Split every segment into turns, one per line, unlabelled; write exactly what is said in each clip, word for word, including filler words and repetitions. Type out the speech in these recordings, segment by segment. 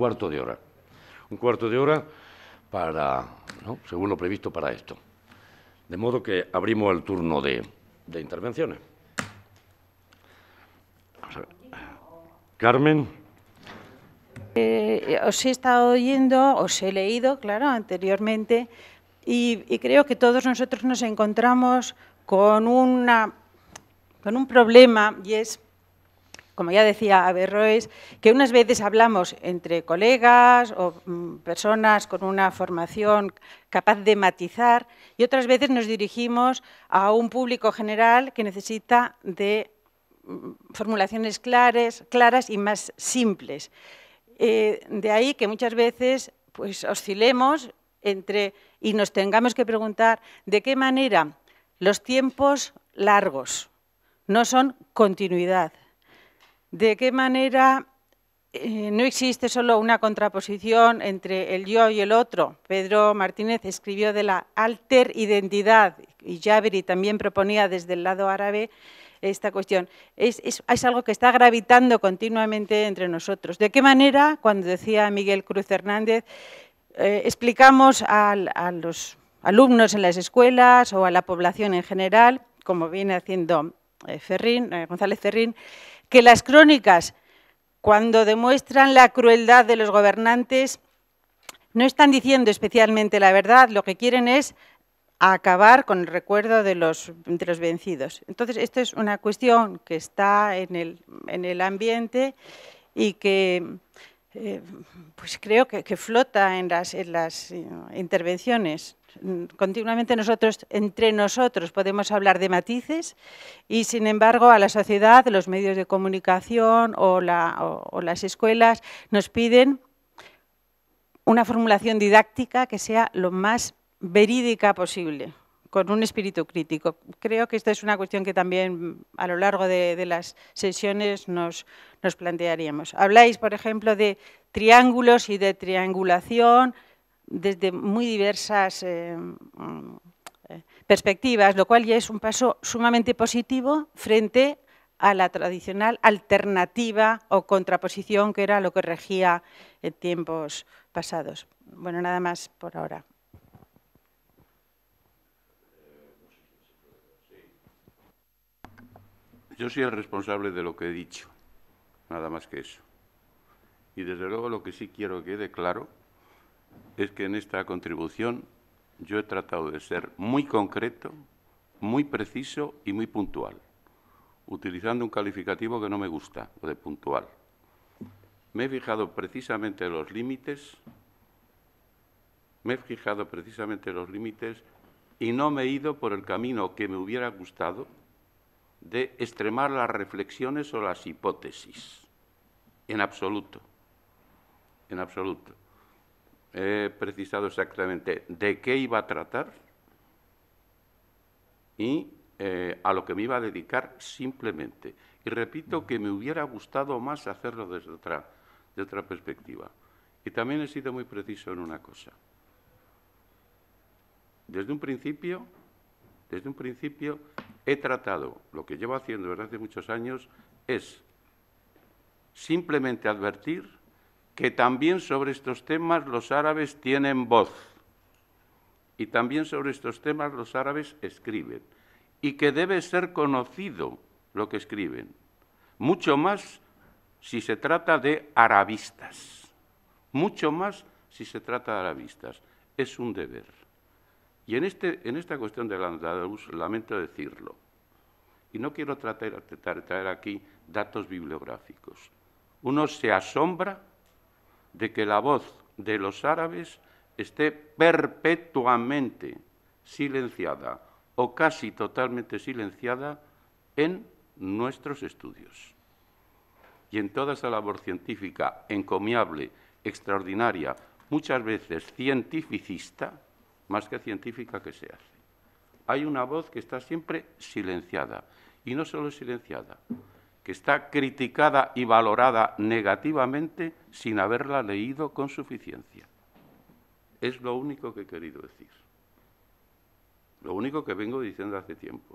cuarto de hora. Un cuarto de hora para, ¿no?, según lo previsto para esto. De modo que abrimos el turno de, de intervenciones. Vamos a ver. Carmen.
Eh, os he estado oyendo, os he leído, claro, anteriormente, y, y creo que todos nosotros nos encontramos con, una, con un problema, y es, como ya decía Averroes, que unas veces hablamos entre colegas o mm, personas con una formación capaz de matizar, y otras veces nos dirigimos a un público general que necesita de mm, formulaciones claras, claras y más simples. Eh, de ahí que muchas veces pues, oscilemos entre y nos tengamos que preguntar de qué manera los tiempos largos no son continuidad, de qué manera eh, no existe solo una contraposición entre el yo y el otro. Pedro Martínez escribió de la alteridentidad y Jaberi también proponía desde el lado árabe esta cuestión. Es, es, es algo que está gravitando continuamente entre nosotros. ¿De qué manera, cuando decía Miguel Cruz Hernández, eh, explicamos a, a los alumnos en las escuelas o a la población en general, como viene haciendo eh, Ferrín, eh, González Ferrín, que las crónicas, cuando demuestran la crueldad de los gobernantes, no están diciendo especialmente la verdad, lo que quieren es a acabar con el recuerdo de los, de los vencidos. Entonces, esto es una cuestión que está en el, en el ambiente y que eh, pues creo que, que flota en las, en las eh, intervenciones. Continuamente nosotros, entre nosotros, podemos hablar de matices y, sin embargo, a la sociedad, los medios de comunicación o, la, o, o las escuelas nos piden una formulación didáctica que sea lo más verídica posible, con un espíritu crítico. Creo que esta es una cuestión que también a lo largo de, de las sesiones nos, nos plantearíamos. Habláis, por ejemplo, de triángulos y de triangulación desde muy diversas eh, perspectivas, lo cual ya es un paso sumamente positivo frente a la tradicional alternativa o contraposición que era lo que regía en tiempos pasados. Bueno, nada más por ahora.
Yo soy el responsable de lo que he dicho, nada más que eso. Y desde luego lo que sí quiero que quede claro es que en esta contribución yo he tratado de ser muy concreto, muy preciso y muy puntual, utilizando un calificativo que no me gusta, o de puntual. Me he fijado precisamente en los límites, me he fijado precisamente en los límites y no me he ido por el camino que me hubiera gustado de extremar las reflexiones o las hipótesis, en absoluto, en absoluto. He precisado exactamente de qué iba a tratar y eh, a lo que me iba a dedicar simplemente. Y repito que me hubiera gustado más hacerlo desde otra, de otra perspectiva. Y también he sido muy preciso en una cosa. Desde un principio, desde un principio he tratado, lo que llevo haciendo desde hace muchos años, es simplemente advertir que también sobre estos temas los árabes tienen voz y también sobre estos temas los árabes escriben y que debe ser conocido lo que escriben, mucho más si se trata de arabistas, mucho más si se trata de arabistas, es un deber. Y en, este, en esta cuestión del andaluz, lamento decirlo, y no quiero tratar, tratar, traer aquí datos bibliográficos, uno se asombra de que la voz de los árabes esté perpetuamente silenciada o casi totalmente silenciada en nuestros estudios. Y en toda esa labor científica encomiable, extraordinaria, muchas veces cientificista, más que científica que se hace. Hay una voz que está siempre silenciada, y no solo silenciada, que está criticada y valorada negativamente sin haberla leído con suficiencia. Es lo único que he querido decir. Lo único que vengo diciendo hace tiempo.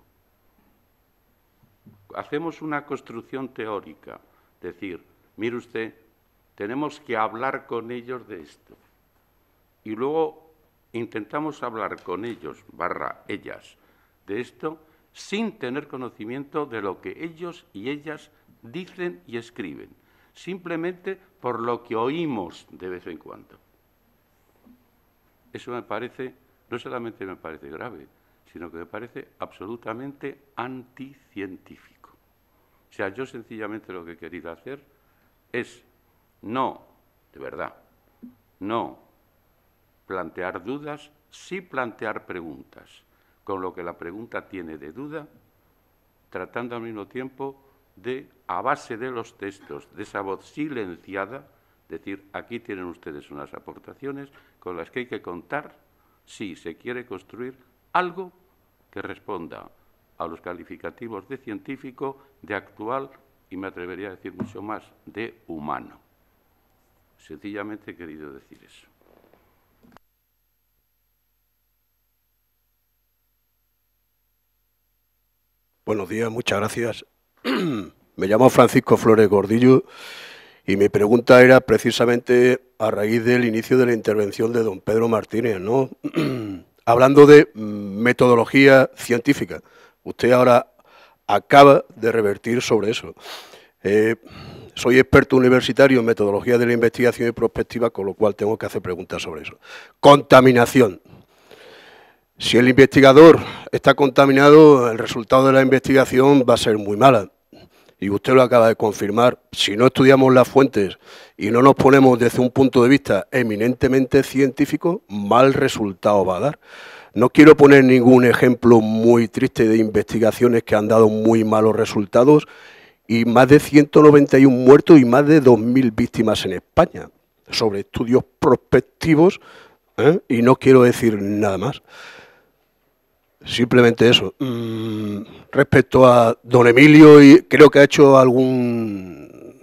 Hacemos una construcción teórica, decir, mire usted, tenemos que hablar con ellos de esto. Y luego intentamos hablar con ellos, barra ellas, de esto, sin tener conocimiento de lo que ellos y ellas dicen y escriben, simplemente por lo que oímos de vez en cuando. Eso me parece, no solamente me parece grave, sino que me parece absolutamente anticientífico. O sea, yo sencillamente lo que he querido hacer es no, de verdad, no plantear dudas, sí plantear preguntas, con lo que la pregunta tiene de duda, tratando al mismo tiempo de, a base de los textos, de esa voz silenciada, decir, aquí tienen ustedes unas aportaciones con las que hay que contar si se quiere construir algo que responda a los calificativos de científico, de actual y me atrevería a decir mucho más, de humano. Sencillamente he querido decir eso.
Buenos días, muchas gracias. Me llamo Francisco Flores Gordillo y mi pregunta era precisamente a raíz del inicio de la intervención de don Pedro Martínez, ¿no? Hablando de metodología científica. Usted ahora acaba de revertir sobre eso. Eh, soy experto universitario en metodología de la investigación y prospectiva, con lo cual tengo que hacer preguntas sobre eso. Contaminación. Si el investigador está contaminado, el resultado de la investigación va a ser muy mala. Y usted lo acaba de confirmar. Si no estudiamos las fuentes y no nos ponemos desde un punto de vista eminentemente científico, mal resultado va a dar. No quiero poner ningún ejemplo muy triste de investigaciones que han dado muy malos resultados y más de ciento noventa y uno muertos y más de dos mil víctimas en España sobre estudios prospectivos, ¿eh? Y no quiero decir nada más. Simplemente eso. Mm, respecto a don Emilio, y creo que ha hecho algún...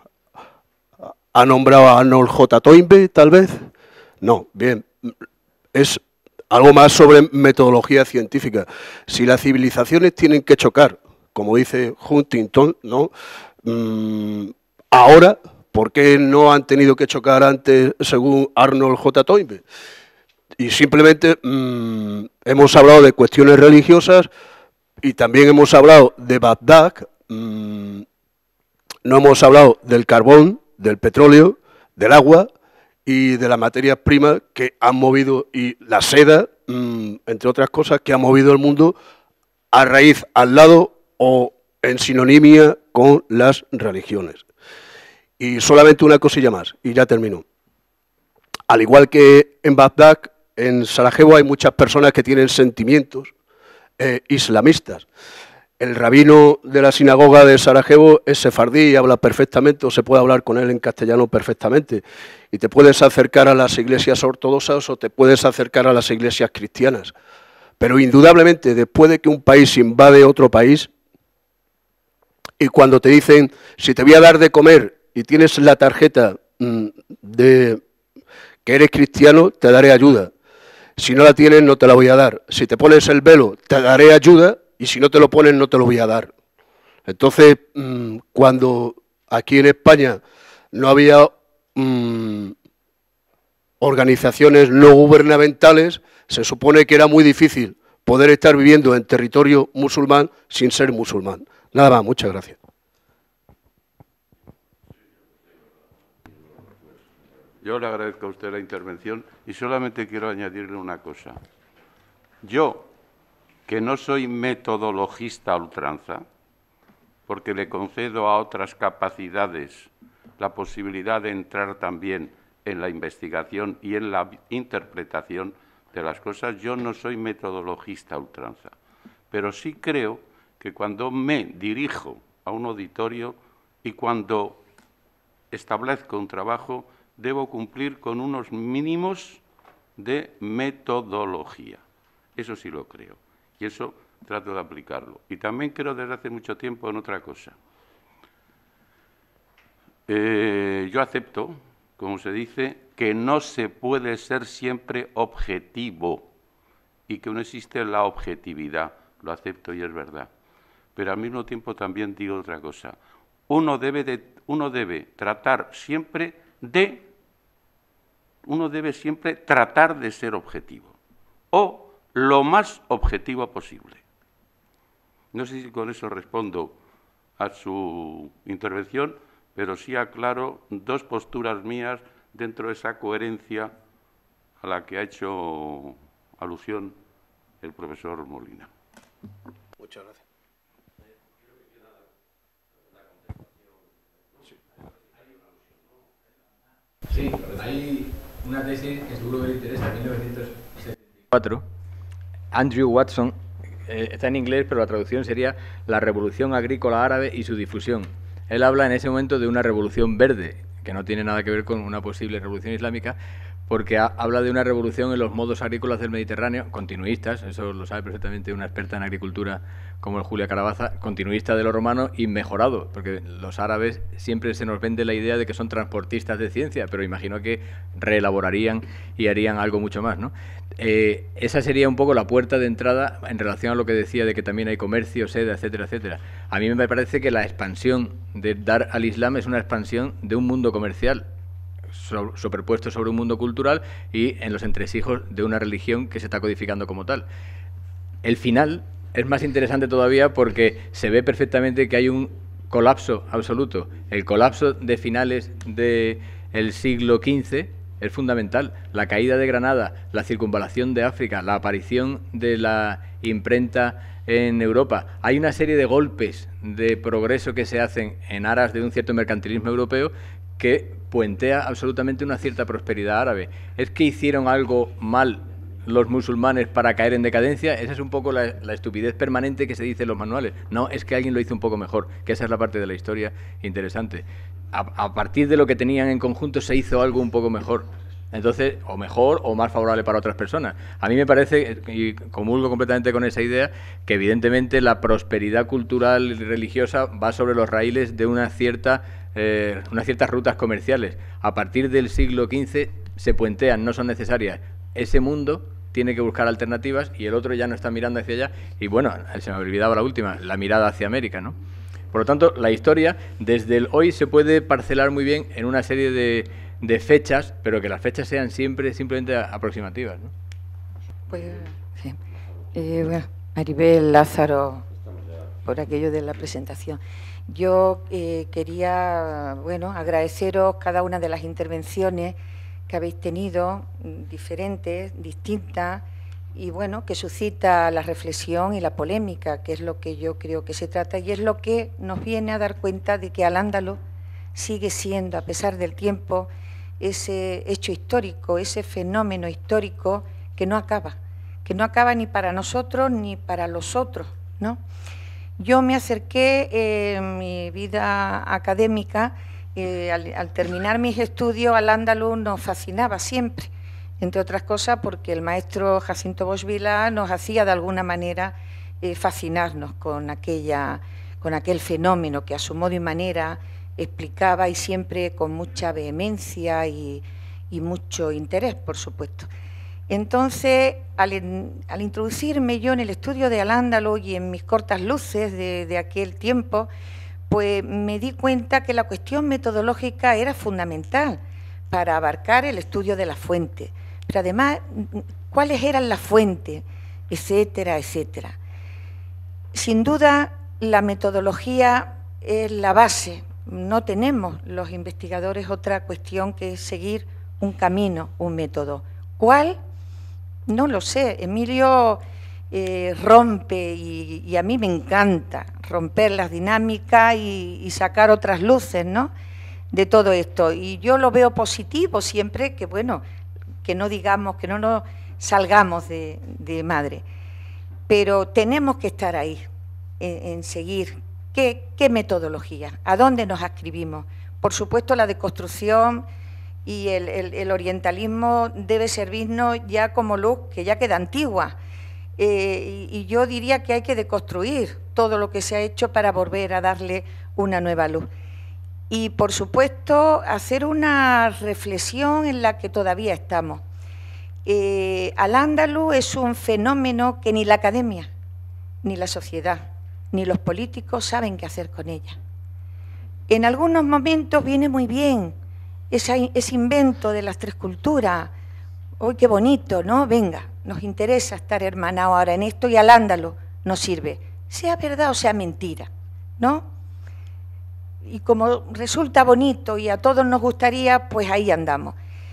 ¿Ha nombrado a Arnold J. Toynbee, tal vez? No, bien. Es algo más sobre metodología científica. Si las civilizaciones tienen que chocar, como dice Huntington, ¿no? Mm, ahora, ¿por qué no han tenido que chocar antes, según Arnold J. Toynbee? Y simplemente mmm, hemos hablado de cuestiones religiosas y también hemos hablado de Bagdad, mmm, no hemos hablado del carbón, del petróleo, del agua y de las materias primas que han movido, y la seda, mmm, entre otras cosas, que ha movido el mundo a raíz, al lado o en sinonimia con las religiones. Y solamente una cosilla más, y ya termino. Al igual que en Bagdad, en Sarajevo hay muchas personas que tienen sentimientos eh, islamistas. El rabino de la sinagoga de Sarajevo es sefardí y habla perfectamente, o se puede hablar con él en castellano perfectamente. Y te puedes acercar a las iglesias ortodoxas o te puedes acercar a las iglesias cristianas. Pero indudablemente, después de que un país invade otro país, y cuando te dicen, si te voy a dar de comer y tienes la tarjeta mmm, de que eres cristiano, te daré ayuda. Si no la tienes, no te la voy a dar. Si te pones el velo, te daré ayuda, y si no te lo pones, no te lo voy a dar. Entonces, mmm, cuando aquí en España no había mmm, organizaciones no gubernamentales, se supone que era muy difícil poder estar viviendo en territorio musulmán sin ser musulmán. Nada más, muchas gracias.
Yo le agradezco a usted la intervención y solamente quiero añadirle una cosa. Yo, que no soy metodologista a ultranza, porque le concedo a otras capacidades la posibilidad de entrar también en la investigación y en la interpretación de las cosas, yo no soy metodologista a ultranza. Pero sí creo que cuando me dirijo a un auditorio y cuando establezco un trabajo, debo cumplir con unos mínimos de metodología. Eso sí lo creo. Y eso trato de aplicarlo. Y también creo desde hace mucho tiempo en otra cosa. Eh, yo acepto, como se dice, que no se puede ser siempre objetivo y que no existe la objetividad. Lo acepto y es verdad. Pero al mismo tiempo también digo otra cosa. Uno debe, de, uno debe tratar siempre de, uno debe siempre tratar de ser objetivo, o lo más objetivo posible. No sé si con eso respondo a su intervención, pero sí aclaro dos posturas mías dentro de esa coherencia a la que ha hecho alusión el profesor Molina.
Muchas gracias.
Sí, hay una tesis que seguro que le interesa, mil novecientos setenta y cuatro. Andrew Watson, eh, está en inglés, pero la traducción sería La revolución agrícola árabe y su difusión. Él habla en ese momento de una revolución verde, que no tiene nada que ver con una posible revolución islámica, porque ha, habla de una revolución en los modos agrícolas del Mediterráneo, continuistas, eso lo sabe perfectamente una experta en agricultura como el Julia Carabaza, continuista de lo romano y mejorado, porque los árabes siempre se nos vende la idea de que son transportistas de ciencia, pero imagino que reelaborarían y harían algo mucho más, ¿no? Eh, esa sería un poco la puerta de entrada en relación a lo que decía de que también hay comercio, seda, etcétera, etcétera. A mí me parece que la expansión de dar al Islam es una expansión de un mundo comercial superpuesto sobre un mundo cultural y en los entresijos de una religión que se está codificando como tal. El final es más interesante todavía porque se ve perfectamente que hay un colapso absoluto. El colapso de finales del siglo quince es fundamental. La caída de Granada, la circunvalación de África, la aparición de la imprenta en Europa. Hay una serie de golpes de progreso que se hacen en aras de un cierto mercantilismo europeo que puentea absolutamente una cierta prosperidad árabe. ¿Es que hicieron algo mal los musulmanes para caer en decadencia? Esa es un poco la, la estupidez permanente que se dice en los manuales. No, es que alguien lo hizo un poco mejor, que esa es la parte de la historia interesante. A, a partir de lo que tenían en conjunto se hizo algo un poco mejor. Entonces, o mejor o más favorable para otras personas. A mí me parece, y comulgo completamente con esa idea, que evidentemente la prosperidad cultural y religiosa va sobre los raíles de una cierta Eh, unas ciertas rutas comerciales. A partir del siglo quince se puentean, no son necesarias. Ese mundo tiene que buscar alternativas y el otro ya no está mirando hacia allá. Y bueno, se me olvidaba la última, la mirada hacia América, ¿no? Por lo tanto, la historia desde el hoy se puede parcelar muy bien en una serie de, de fechas, pero que las fechas sean siempre simplemente aproximativas, ¿no?
Pues, sí. eh, bueno, Maribel, Lázaro, por aquello de la presentación. Yo eh, quería, bueno, agradeceros cada una de las intervenciones que habéis tenido, diferentes, distintas, y bueno, que suscita la reflexión y la polémica, que es lo que yo creo que se trata, y es lo que nos viene a dar cuenta de que Al-Ándalus sigue siendo, a pesar del tiempo, ese hecho histórico, ese fenómeno histórico que no acaba, que no acaba ni para nosotros ni para los otros, ¿no? Yo me acerqué eh, en mi vida académica, eh, al, al terminar mis estudios, Al-Ándalus nos fascinaba siempre, entre otras cosas porque el maestro Jacinto Bosch Vilá nos hacía de alguna manera eh, fascinarnos con, aquella, con aquel fenómeno que a su modo y manera explicaba y siempre con mucha vehemencia y, y mucho interés, por supuesto. Entonces, al, al introducirme yo en el estudio de Al-Ándalus y en mis cortas luces de, de aquel tiempo, pues me di cuenta que la cuestión metodológica era fundamental para abarcar el estudio de la fuente. Pero además, ¿cuáles eran las fuentes? Etcétera, etcétera. Sin duda, la metodología es la base. No tenemos los investigadores otra cuestión que seguir un camino, un método. ¿Cuál? No lo sé. Emilio eh, rompe y, y a mí me encanta romper las dinámicas y, y sacar otras luces, ¿no?, de todo esto. Y yo lo veo positivo siempre que, bueno, que no digamos, que no nos salgamos de, de madre. Pero tenemos que estar ahí, en, en seguir. ¿Qué, ¿Qué metodología? ¿A dónde nos adscribimos? Por supuesto, la deconstrucción y el, el, el orientalismo debe servirnos ya como luz, que ya queda antigua. Eh, y, y yo diría que hay que deconstruir todo lo que se ha hecho para volver a darle una nueva luz. Y, por supuesto, hacer una reflexión en la que todavía estamos. Eh, Al-Ándalus es un fenómeno que ni la academia, ni la sociedad, ni los políticos saben qué hacer con ella. En algunos momentos viene muy bien esa, ese invento de las tres culturas. ¡Uy, qué bonito!, ¿no? Venga, nos interesa estar hermanados ahora en esto y al-Ándalus nos sirve, sea verdad o sea mentira, ¿no? Y como resulta bonito y a todos nos gustaría, pues ahí andamos.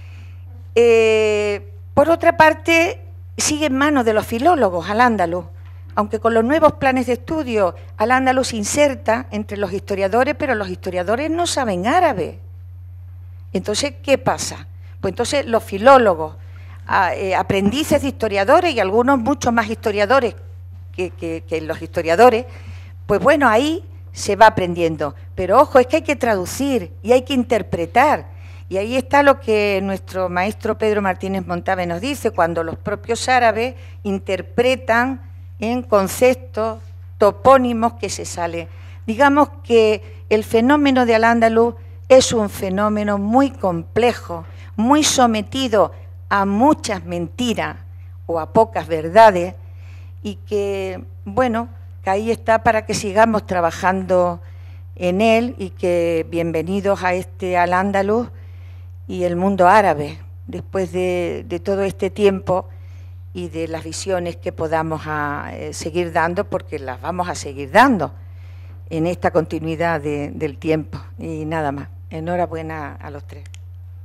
Eh, por otra parte, sigue en manos de los filólogos al-Ándalus, aunque con los nuevos planes de estudio al-Ándalus se inserta entre los historiadores, pero los historiadores no saben árabe. Entonces, ¿qué pasa? Pues entonces los filólogos, a, eh, aprendices de historiadores y algunos muchos más historiadores que, que, que los historiadores, pues bueno, ahí se va aprendiendo. Pero ojo, es que hay que traducir y hay que interpretar. Y ahí está lo que nuestro maestro Pedro Martínez Montave nos dice, cuando los propios árabes interpretan en conceptos, topónimos que se salen. Digamos que el fenómeno de al-Ándalus es un fenómeno muy complejo, muy sometido a muchas mentiras o a pocas verdades, y que, bueno, que ahí está para que sigamos trabajando en él, y que bienvenidos a este al-Ándalus y el mundo árabe, después de, de todo este tiempo y de las visiones que podamos a, eh, seguir dando, porque las vamos a seguir dando en esta continuidad de, del tiempo. Y nada más. Enhorabuena a los tres.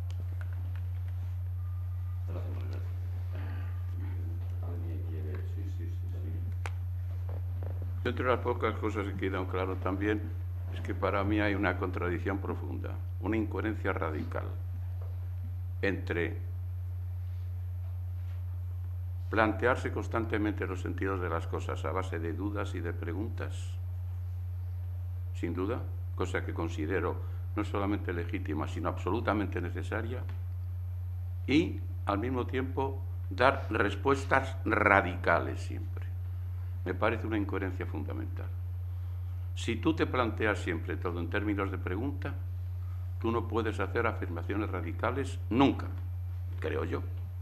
Entre las pocas cosas que quedan claro también es que para mí hay una contradicción profunda, una incoherencia radical entre plantearse constantemente los sentidos de las cosas a base de dudas y de preguntas, sin duda, cosa que considero no solamente legítima, sino absolutamente necesaria, y al mismo tiempo dar respuestas radicales siempre. Me parece una incoherencia fundamental. Si tú te planteas siempre todo en términos de pregunta, tú no puedes hacer afirmaciones radicales nunca, creo yo.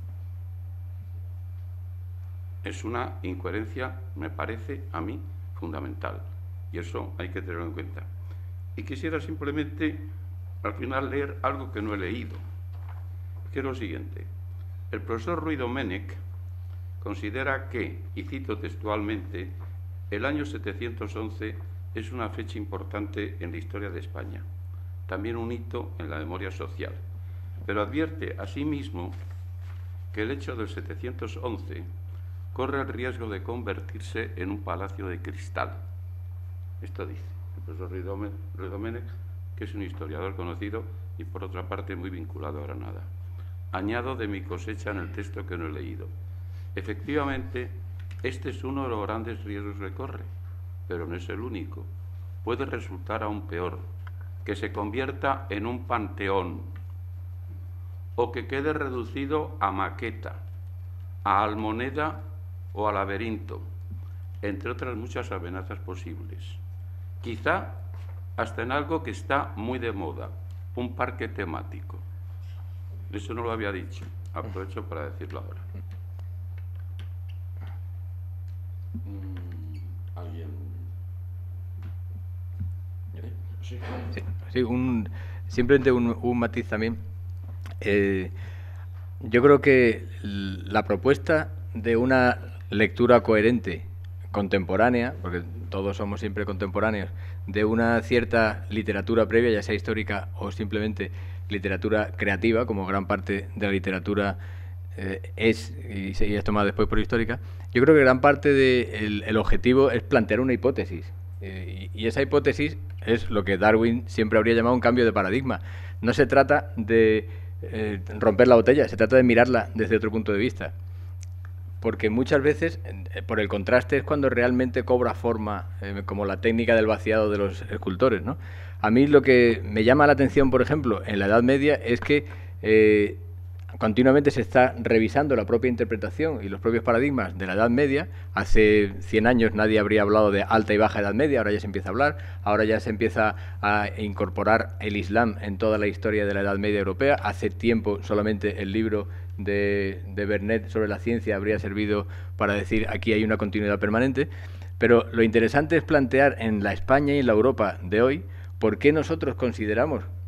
Es una incoherencia, me parece a mí, fundamental, y eso hay que tenerlo en cuenta. Y quisiera simplemente, al final, leer algo que no he leído, que es lo siguiente. El profesor Ruy Domènech considera que, y cito textualmente, el año setecientos once es una fecha importante en la historia de España, también un hito en la memoria social, pero advierte asimismo que el hecho del setecientos once corre el riesgo de convertirse en un palacio de cristal. Esto dice el profesor Ruy Domènech, que es un historiador conocido y por otra parte muy vinculado a Granada. Añado de mi cosecha en el texto que no he leído. Efectivamente, este es uno de los grandes riesgos que corre, pero no es el único. Puede resultar aún peor, que se convierta en un panteón o que quede reducido a maqueta, a almoneda o a laberinto, entre otras muchas amenazas posibles. Quizá hasta en algo que está muy de moda, un parque temático. Eso no lo había dicho, aprovecho para decirlo ahora.
¿Alguien?
Sí, sí un, simplemente un, un matiz también. Eh, yo creo que la propuesta de una lectura coherente, contemporánea, porque todos somos siempre contemporáneos, de una cierta literatura previa, ya sea histórica o simplemente literatura creativa, como gran parte de la literatura eh, es y, y es tomada después por histórica. Yo creo que gran parte del de el objetivo es plantear una hipótesis, eh, y, y esa hipótesis es lo que Darwin siempre habría llamado un cambio de paradigma. No se trata de eh, romper la botella, se trata de mirarla desde otro punto de vista. Porque muchas veces, eh, por el contraste, es cuando realmente cobra forma, eh, como la técnica del vaciado de los escultores, ¿no? A mí lo que me llama la atención, por ejemplo, en la Edad Media, es que eh, continuamente se está revisando la propia interpretación y los propios paradigmas de la Edad Media. Hace cien años nadie habría hablado de alta y baja Edad Media, ahora ya se empieza a hablar, ahora ya se empieza a incorporar el Islam en toda la historia de la Edad Media europea. Hace tiempo solamente el libro de, de Bernet sobre la ciencia habría servido para decir aquí hay una continuidad permanente, pero lo interesante es plantear en la España y en la Europa de hoy por qué nosotros consideramos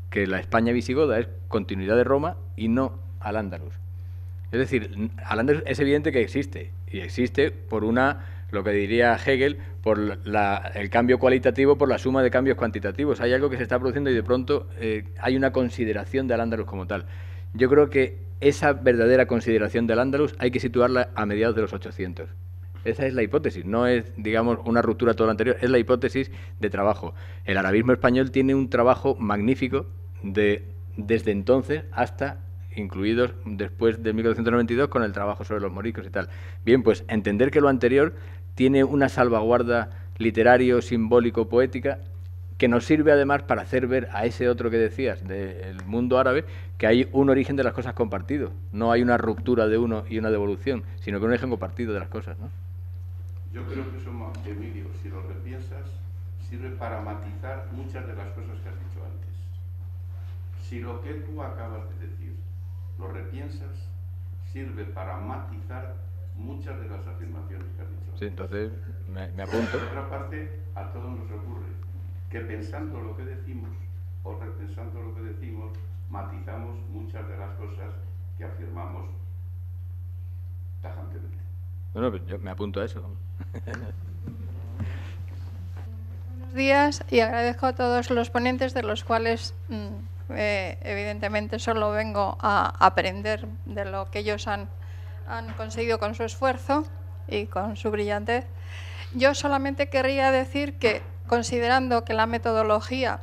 que la España visigoda es continuidad de Roma y no al-Ándalus. Es decir, al-Ándalus es evidente que existe, y existe por una, lo que diría Hegel, por la, el cambio cualitativo, por la suma de cambios cuantitativos. Hay algo que se está produciendo y de pronto eh, hay una consideración de al-Ándalus como tal. Yo creo que esa verdadera consideración del Ándalus hay que situarla a mediados de los ochocientos. Esa es la hipótesis, no es, digamos, una ruptura todo lo anterior, es la hipótesis de trabajo. El arabismo español tiene un trabajo magnífico de, desde entonces hasta, incluidos después de mil cuatrocientos noventa y dos, con el trabajo sobre los moriscos y tal. Bien, pues entender que lo anterior tiene una salvaguarda literario, simbólico, poética, que nos sirve además para hacer ver a ese otro que decías, del mundo árabe, que hay un origen de las cosas compartido. No hay una ruptura de uno y una devolución, sino que un origen compartido de las cosas, ¿no?
Yo creo que eso, Emilio, si lo repiensas, sirve para matizar muchas de las cosas que has dicho antes. Si lo que tú acabas de decir lo repiensas, sirve para matizar muchas de las afirmaciones que has dicho antes.
Sí, entonces me, me apunto.
Por otra parte, a todos nos ocurre que pensando lo que decimos o repensando lo que decimos, matizamos muchas de las cosas que afirmamos tajantemente.
Bueno, pues yo me apunto a eso.
Buenos días y agradezco a todos los ponentes, de los cuales mmm, eh, evidentemente solo vengo a aprender de lo que ellos han, han conseguido con su esfuerzo y con su brillantez. Yo solamente querría decir que, considerando que la metodología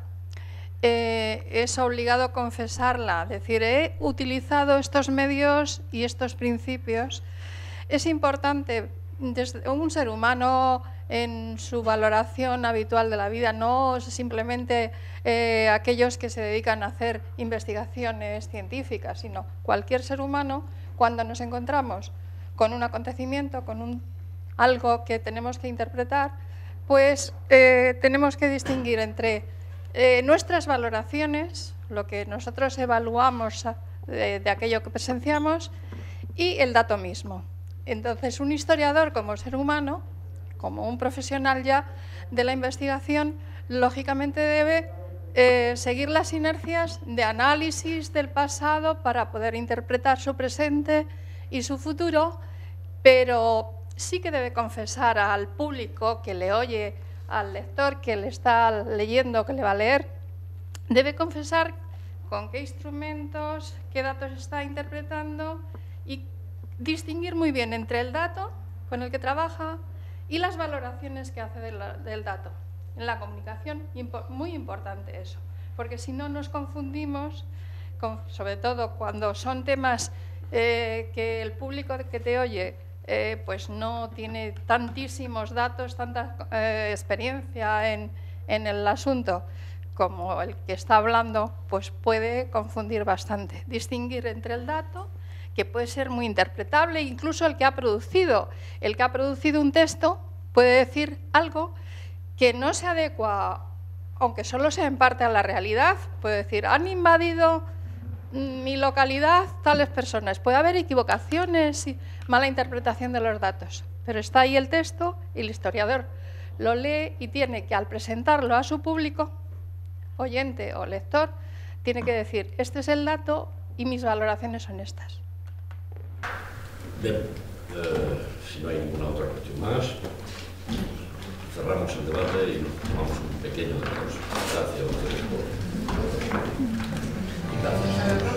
eh, es obligado confesarla, es decir, he utilizado estos medios y estos principios, es importante desde un ser humano en su valoración habitual de la vida, no simplemente eh, aquellos que se dedican a hacer investigaciones científicas, sino cualquier ser humano, cuando nos encontramos con un acontecimiento, con un, algo que tenemos que interpretar, pues eh, tenemos que distinguir entre eh, nuestras valoraciones, lo que nosotros evaluamos de, de aquello que presenciamos, y el dato mismo. Entonces, un historiador como ser humano, como un profesional ya de la investigación, lógicamente debe eh, seguir las inercias de análisis del pasado para poder interpretar su presente y su futuro, pero sí que debe confesar al público que le oye, al lector que le está leyendo, que le va a leer, debe confesar con qué instrumentos, qué datos está interpretando y distinguir muy bien entre el dato con el que trabaja y las valoraciones que hace del, del dato. En la comunicación, muy importante eso, porque si no nos confundimos, con, sobre todo cuando son temas eh, que el público que te oye Eh, pues no tiene tantísimos datos, tanta eh, experiencia en, en el asunto como el que está hablando, pues puede confundir bastante. Distinguir entre el dato, que puede ser muy interpretable, incluso el que ha producido, el que ha producido un texto puede decir algo que no se adecua, aunque solo sea en parte a la realidad, puede decir, han invadido mi localidad tales personas. Puede haber equivocaciones y mala interpretación de los datos, pero está ahí el texto y el historiador lo lee y tiene que, al presentarlo a su público, oyente o lector, tiene que decir, este es el dato y mis valoraciones son estas.
Bien, eh, si no hay ninguna otra cuestión más, cerramos el debate y nos tomamos un pequeño descanso. Gracias a ustedes por... Gracias.